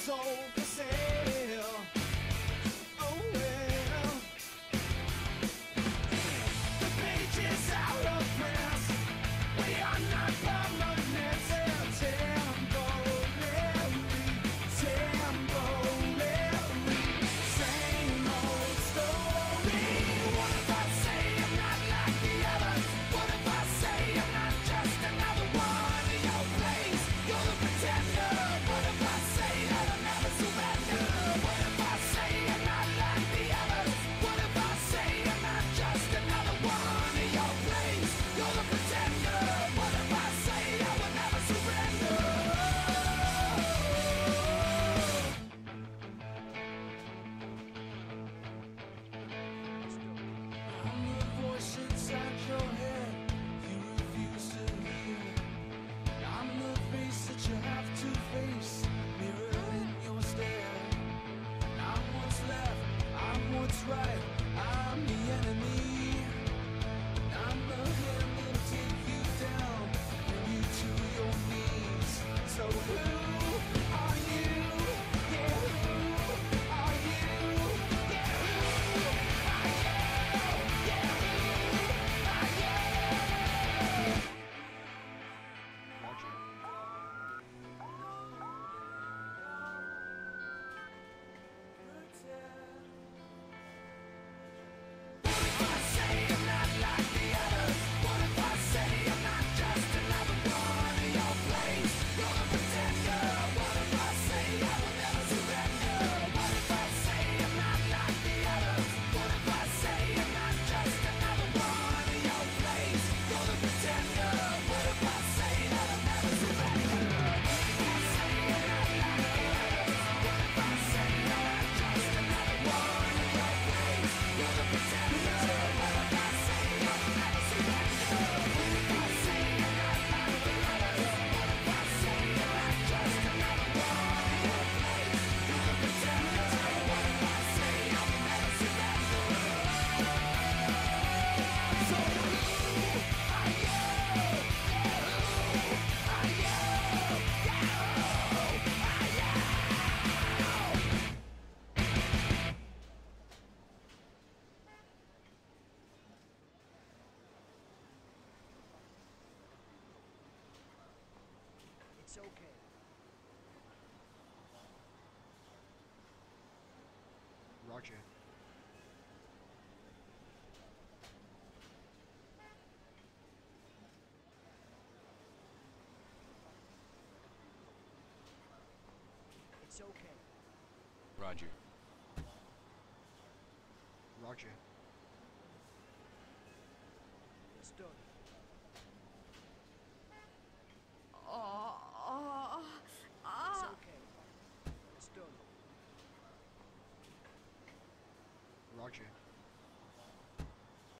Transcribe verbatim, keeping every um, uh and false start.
soul for sale. Oh well, the page is out of press. We are not permanent. Temporary, temporary, same old story. What if I say I'm not like the others? What if I say I'm not just another one in your place? You're the pretender. What if I say that I'll never surrender? What if I say I'm not like the others? What if I say I'm not just another one in your place? You're the pretender. What if I say I will never surrender? I'm the voice inside your head you refuse to hear. I'm the face that you have to face, mirror in your stare. I'm what's left, I'm what's right, I'm the enemy. I'm the hand that'll take you down, bring you to your knees. So who are you? Yeah, who are you? Yeah, who are you? Yeah, who are you? Roger. What if I say I'm not like the others? What if I say I'm not just another one in your place? You're the pretender. What if I say I will never surrender? What if I say I'm not like the others? What if I say I'm not just another one in your place? You're the pretender. What if I say that I'll never surrender? What if I say I'm not like the others? What if I say I'm not just another one in your place? You're the pretender. What if I say I will never surrender? What if I say I'm not like the others? What if I say I'm not just another one in your place? You're the pretender. What if I say I will never surrender? So who are you? Yeah, who are you? Yeah, who are you? It's okay. Roger. It's okay. Roger. Roger.